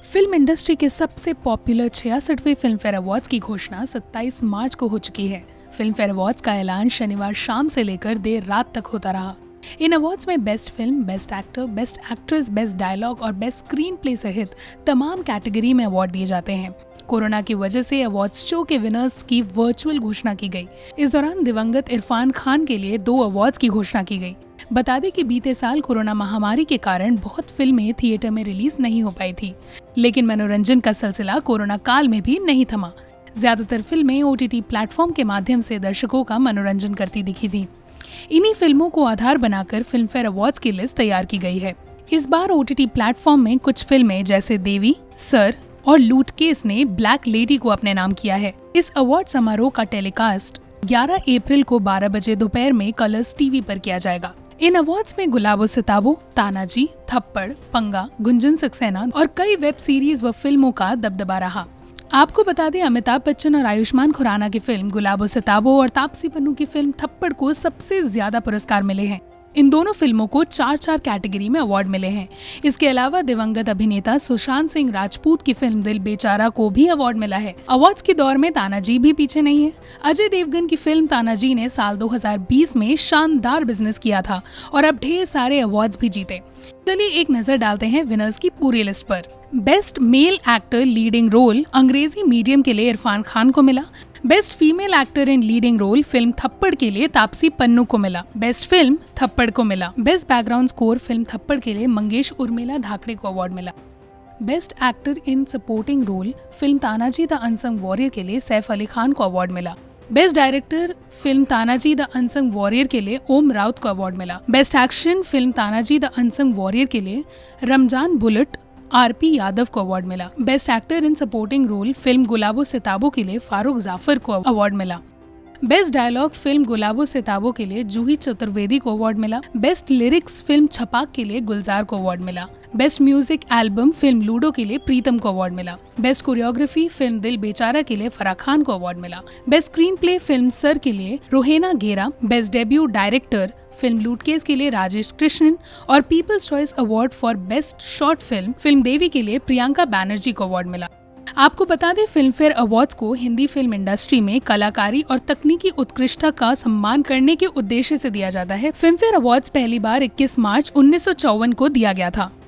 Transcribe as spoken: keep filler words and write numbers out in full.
Film industry के सबसे popular छियासठवें फिल्म फेयर अवार्ड्स की घोषणा सत्ताईस मार्च को हो चुकी है। फिल्म फेयर अवार्ड्स का ऐलान शनिवार शाम से लेकर देर रात तक होता रहा। इन अवार्ड्स में best film, best actor, best actress, best dialogue और बेस्ट स्क्रीन प्ले सहित तमाम कैटेगरी में अवार्ड दिए जाते हैं। कोरोना की वजह से अवार्ड्स शो के विनर्स की वर्चुअल घोषणा की गई। इस दौरान दिवंगत इरफान खान के लिए दो अवार्ड्स की घोषणा की गई। बता दें कि बीते साल कोरोना महामारी के कारण बहुत फिल्में थिएटर में रिलीज नहीं हो पाई थी, लेकिन मनोरंजन का सिलसिला कोरोना काल में भी नहीं थमा। ज्यादातर फिल्में ओटीटी प्लेटफॉर्म के माध्यम से दर्शकों का मनोरंजन करती दिखी थी। इन्हीं फिल्मों को आधार बनाकर फिल्म फेयर अवार्ड्स की लिस्ट तैयार की गई है। इस बार ओटीटी प्लेटफॉर्म में कुछ फिल्में जैसे देवी, सर और लूट केस ने ब्लैक लेडी को अपने नाम किया है। इस अवार्ड समारोह का टेलीकास्ट ग्यारह अप्रैल को बारह बजे दोपहर में कलर्स टीवी पर किया जाएगा। इन अवार्ड्स में गुलाबो सिताबो, तानाजी, थप्पड़, पंगा, गुंजन सक्सेना और कई वेब सीरीज व फिल्मों का दबदबा रहा। आपको बता दें, अमिताभ बच्चन और आयुष्मान खुराना की फिल्म गुलाबो सिताबो और तापसी पन्नू की फिल्म थप्पड़ को सबसे ज्यादा पुरस्कार मिले हैं। इन दोनों फिल्मों को चार चार कैटेगरी में अवार्ड मिले हैं। इसके अलावा दिवंगत अभिनेता सुशांत सिंह राजपूत की फिल्म दिल बेचारा को भी अवार्ड मिला है। अवार्ड्स की दौर में तानाजी भी पीछे नहीं है। अजय देवगन की फिल्म तानाजी ने साल दो हज़ार बीस में शानदार बिजनेस किया था और अब ढेर सारे अवार्ड्स भी जीते। चलिए एक नजर डालते हैं विनर्स की पूरी लिस्ट पर। Best male actor leading role Angrezi Medium के लिए इरफान खान को मिला। Best female actor in leading role film Thappad के लिए तापसी पन्नू को मिला। बेस्ट फिल्म थप्पड़ को मिला। Best background score film Thappad के लिए मंगेश उर्मिला धाकड़े को अवार्ड मिला। Best actor in supporting role film Tanhaji the unsung warrior के लिए सैफ अली खान को अवार्ड मिला। Best director film Tanhaji the unsung warrior के लिए ओम राउत को अवार्ड मिला। Best action film Tanhaji the unsung warrior के लिए रमजान बुलेट आरपी यादव को अवार्ड मिला। Best actor in supporting role film Gulabo Sitabo के लिए फारूक जाफर को अवार्ड मिला। Best dialogue film Gulabo Sitabo के लिए जूही चतुर्वेदी को अवार्ड मिला। बेस्ट लिरिक्स फिल्म छपाक के लिए गुलजार को अवार्ड मिला। Best music album film Ludo के लिए प्रीतम को अवार्ड मिला। बेस्ट कोरियोग्राफी फिल्म दिल बेचारा के लिए फराह खान को अवार्ड मिला। Best screenplay film Sir के लिए Rohena Gera. Best debut director film Lootcase के लिए राजेश कृष्णन और people's choice award for best short film film Devi के लिए प्रियंका बैनर्जी को अवार्ड मिला। आपको बता दें, फिल्म फेयर अवार्ड्स को हिंदी फिल्म इंडस्ट्री में कलाकारी और तकनीकी उत्कृष्टता का सम्मान करने के उद्देश्य से दिया जाता है। फिल्म फेयर अवार्ड्स पहली बार इक्कीस मार्च उन्नीस सौ चौवन को दिया गया था।